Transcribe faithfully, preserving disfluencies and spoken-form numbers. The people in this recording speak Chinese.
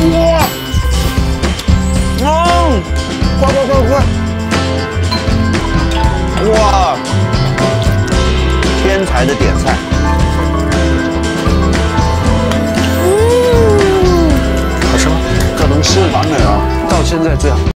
哇！嗯，快快快快！哇，天才的点菜。嗯，好吃吗？这能吃完美啊！到现在最好。